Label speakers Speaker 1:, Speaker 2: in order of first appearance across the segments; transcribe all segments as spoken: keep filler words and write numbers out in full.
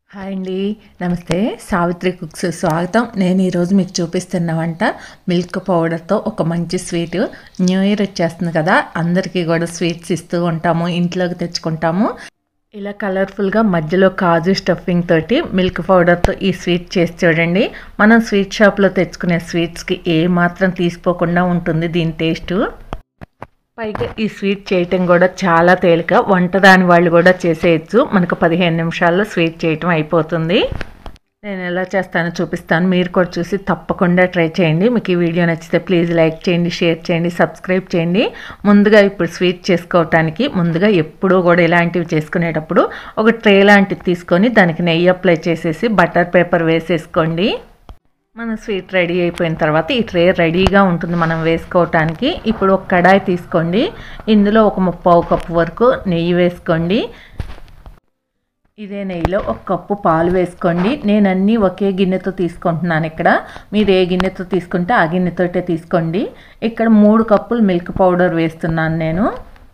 Speaker 1: Hi అండి, నమస్తే. Savitri cooks స్వాగతం. నేను ఈరోజు మీకు చూపిస్తున్న వంట మిల్క్ పౌడర్తో ఒక మంచి స్వీట్. న్యూ ఇయర్ వచ్చేస్తుంది కదా, అందరికీ కూడా స్వీట్స్ ఇస్తూ ఉంటాము, ఇంట్లోకి తెచ్చుకుంటాము. ఇలా కలర్ఫుల్గా మధ్యలో కాజు స్టఫింగ్ తోటి మిల్క్ పౌడర్తో ఈ స్వీట్ చేసి చూడండి. మనం స్వీట్ షాప్లో తెచ్చుకునే స్వీట్స్కి ఏ మాత్రం తీసిపోకుండా ఉంటుంది దీని టేస్టు. పైగా ఈ స్వీట్ చేయటం కూడా చాలా తేలిక, వంట రాని వాళ్ళు కూడా చేసేయచ్చు. మనకు పదిహేను నిమిషాల్లో స్వీట్ చేయటం అయిపోతుంది. నేను ఎలా చేస్తానో చూపిస్తాను, మీరు కూడా చూసి తప్పకుండా ట్రై చేయండి. మీకు ఈ వీడియో నచ్చితే ప్లీజ్ లైక్ చేయండి, షేర్ చేయండి, సబ్స్క్రైబ్ చేయండి. ముందుగా ఇప్పుడు స్వీట్ చేసుకోవటానికి ముందుగా ఎప్పుడూ కూడా ఇలాంటివి చేసుకునేటప్పుడు ఒక ట్రే లాంటివి తీసుకొని దానికి నెయ్యి అప్లై చేసేసి బటర్ పేపర్ వేసేసుకోండి. మన స్వీట్ రెడీ అయిపోయిన తర్వాత ఈ ట్రే రెడీగా ఉంటుంది మనం వేసుకోవటానికి. ఇప్పుడు ఒక కడాయి తీసుకోండి, ఇందులో ఒక ముప్పావు కప్పు వరకు నెయ్యి వేసుకోండి. ఇదే నెయ్యిలో ఒక కప్పు పాలు వేసుకోండి. నేను అన్నీ ఒకే గిన్నెతో తీసుకుంటున్నాను. ఇక్కడ మీరు ఏ గిన్నెతో తీసుకుంటే ఆ గిన్నెతోటే తీసుకోండి. ఇక్కడ మూడు కప్పులు మిల్క్ పౌడర్ వేస్తున్నాను నేను.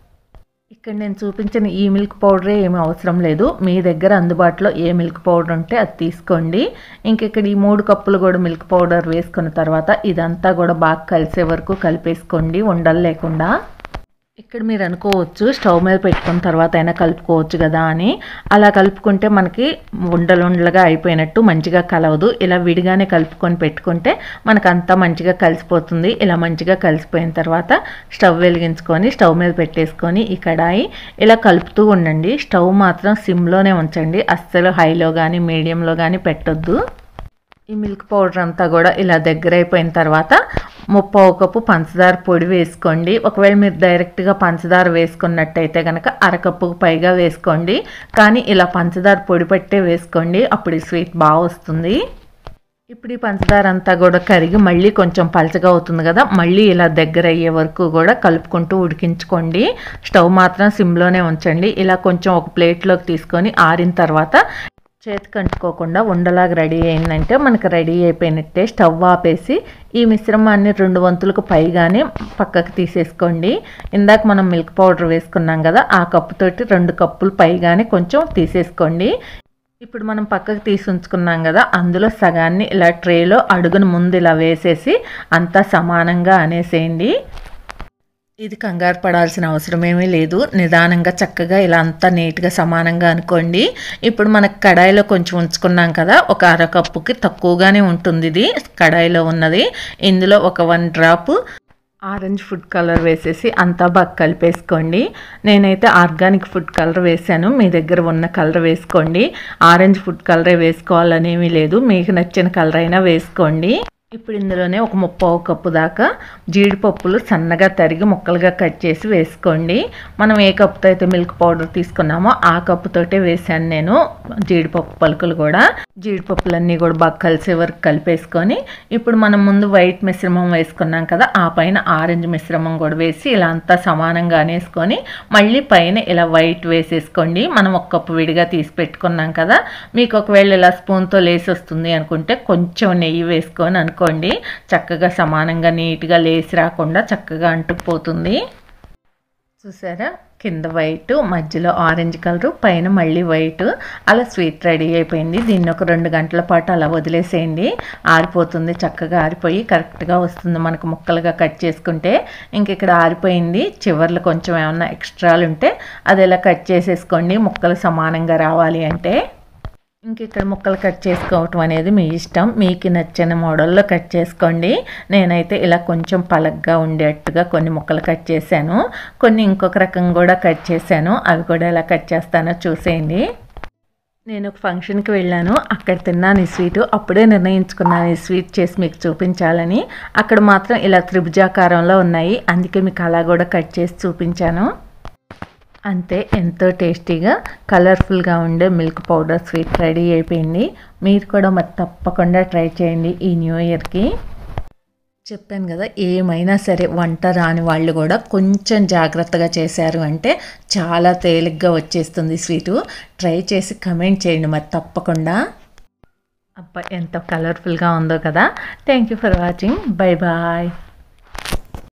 Speaker 1: ఇక్కడ నేను చూపించిన ఈ మిల్క్ పౌడరే ఏమీ అవసరం లేదు, మీ దగ్గర అందుబాటులో ఏ మిల్క్ పౌడర్ ఉంటే అది తీసుకోండి. ఇంక ఇక్కడ ఈ మూడు కప్పులు కూడా మిల్క్ పౌడర్ వేసుకున్న తర్వాత ఇదంతా కూడా బాగా కలిసే వరకు కలిపేసుకోండి, ఉండలు లేకుండా. ఇక్కడ మీరు అనుకోవచ్చు స్టవ్ మీద పెట్టుకున్న తర్వాత అయినా కలుపుకోవచ్చు కదా అని. అలా కలుపుకుంటే మనకి ఉండలు ఉండలుగా అయిపోయినట్టు మంచిగా కలవదు. ఇలా విడిగానే కలుపుకొని పెట్టుకుంటే మనకు అంతా మంచిగా కలిసిపోతుంది. ఇలా మంచిగా కలిసిపోయిన తర్వాత స్టవ్ వెలిగించుకొని స్టవ్ మీద పెట్టేసుకొని ఈ కడాయి ఇలా కలుపుతూ ఉండండి. స్టవ్ మాత్రం సిమ్లోనే ఉంచండి, అస్సలు హైలో కానీ మీడియంలో కానీ పెట్టొద్దు. ఈ మిల్క్ పౌడర్ అంతా కూడా ఇలా దగ్గర అయిపోయిన తర్వాత ముప్పావు కప్పు పంచదార పొడి వేసుకోండి. ఒకవేళ మీరు డైరెక్ట్గా పంచదార వేసుకున్నట్టయితే కనుక అరకప్పుకు పైగా వేసుకోండి, కానీ ఇలా పంచదార పొడి పట్టే వేసుకోండి, అప్పుడు ఈ స్వీట్ బాగా వస్తుంది. ఇప్పుడు ఈ పంచదార అంతా కూడా కరిగి మళ్ళీ కొంచెం పలచగా అవుతుంది కదా, మళ్ళీ ఇలా దగ్గర అయ్యే వరకు కూడా కలుపుకుంటూ ఉడికించుకోండి. స్టవ్ మాత్రం సిమ్లోనే ఉంచండి. ఇలా కొంచెం ఒక ప్లేట్లోకి తీసుకొని ఆరిన తర్వాత చేతికి అంటుకోకుండా ఉండలాగా రెడీ అయిందంటే మనకు రెడీ అయిపోయినట్టే. స్టవ్ ఆపేసి ఈ మిశ్రమాన్ని రెండు వంతులకు పైగానే పక్కకు తీసేసుకోండి. ఇందాక మనం మిల్క్ పౌడర్ వేసుకున్నాం కదా, ఆ కప్పుతోటి రెండు కప్పులు పైగానే కొంచెం తీసేసుకోండి. ఇప్పుడు మనం పక్కకు తీసి ఉంచుకున్నాం కదా, అందులో సగాన్ని ఇలా ట్రేలో అడుగును ముందు ఇలా వేసేసి అంతా సమానంగా అనేసేయండి. ఇది కంగారు పడాల్సిన అవసరమేమీ లేదు, నిదానంగా చక్కగా ఇలా అంతా నీట్గా సమానంగా అనుకోండి. ఇప్పుడు మనకు కడాయిలో కొంచెం ఉంచుకున్నాం కదా, ఒక అరకప్పుకి తక్కువగానే ఉంటుంది ఇది కడాయిలో ఉన్నది. ఇందులో ఒక one drop orange food colour వేసేసి అంతా బాగా కలిపేసుకోండి. నేనైతే ఆర్గానిక్ ఫుడ్ కలర్ వేసాను, మీ దగ్గర ఉన్న కలర్ వేసుకోండి. ఆరెంజ్ ఫుడ్ కలరే వేసుకోవాలనేమీ లేదు, మీకు నచ్చిన కలర్ అయినా వేసుకోండి. ఇప్పుడు ఇందులోనే ఒక ముప్పావు కప్పు దాకా జీడిపప్పులు సన్నగా తరిగి ముక్కలుగా కట్ చేసి వేసుకోండి. మనం ఏ కప్పుతో అయితే మిల్క్ పౌడర్ తీసుకున్నామో ఆ కప్పుతోటే వేసాను నేను జీడిపప్పు పలుకులు కూడా. జీడిపప్పులన్నీ కూడా బాగా కలిసే వరకు కలిపేసుకొని ఇప్పుడు మనం ముందు వైట్ మిశ్రమం వేసుకున్నాం కదా, ఆ పైన ఆరెంజ్ మిశ్రమం కూడా వేసి ఇలా అంతా సమానంగా అనేసుకొని మళ్ళీ పైన ఇలా వైట్ వేసేసుకోండి. మనం ఒక కప్పు విడిగా తీసి పెట్టుకున్నాం కదా, మీకు ఒకవేళ ఇలా స్పూన్తో లేసి వస్తుంది అనుకుంటే కొంచెం నెయ్యి వేసుకొని అనుకో కోండి, చక్కగా సమానంగా నీట్గా లేసి రాకుండా చక్కగా అంటుకుపోతుంది. చూసారా, కింద వైట్ మధ్యలో ఆరెంజ్ కలరు పైన మళ్ళీ వైట్, అలా స్వీట్ రెడీ అయిపోయింది. దీన్ని ఒక రెండు గంటల పాటు అలా వదిలేసేయండి, ఆరిపోతుంది. చక్కగా ఆరిపోయి కరెక్ట్గా వస్తుంది మనకు ముక్కలుగా కట్ చేసుకుంటే. ఇంక ఇక్కడ ఆరిపోయింది, చివర్లు కొంచెం ఏమన్నా ఎక్స్ట్రాలు ఉంటే అది ఇలా కట్ చేసేసుకోండి ముక్కలు సమానంగా రావాలి అంటే. ఇంక ఇక్కడ ముక్కలు కట్ చేసుకోవటం అనేది మీ ఇష్టం, మీకు నచ్చిన మోడల్లో కట్ చేసుకోండి. నేనైతే ఇలా కొంచెం పలగ్గా ఉండేట్టుగా కొన్ని ముక్కలు కట్ చేశాను, కొన్ని ఇంకొక రకం కూడా కట్ చేశాను, అవి కూడా ఎలా కట్ చేస్తానో చూసేయండి. నేను ఒక ఫంక్షన్కి వెళ్ళాను, అక్కడ తిన్నాను ఈ స్వీట్. అప్పుడే నిర్ణయించుకున్నాను ఈ స్వీట్ చేసి మీకు చూపించాలని. అక్కడ మాత్రం ఇలా త్రిభుజాకారంలో ఉన్నాయి, అందుకే మీకు అలా కూడా కట్ చేసి చూపించాను. అంతే, ఎంతో టేస్టీగా కలర్ఫుల్గా ఉండే మిల్క్ పౌడర్ స్వీట్ రెడీ అయిపోయింది. మీరు కూడా మరి తప్పకుండా ట్రై చేయండి ఈ న్యూ ఇయర్కి. చెప్పాను కదా, ఏమైనా సరే వంట రాని వాళ్ళు కూడా కొంచెం జాగ్రత్తగా చేశారు అంటే చాలా తేలిగ్గా వచ్చేస్తుంది స్వీటు. ట్రై చేసి కమెంట్ చేయండి మరి తప్పకుండా. అబ్బా, ఎంత కలర్ఫుల్గా ఉందో కదా. Thank you for watching, bye bye.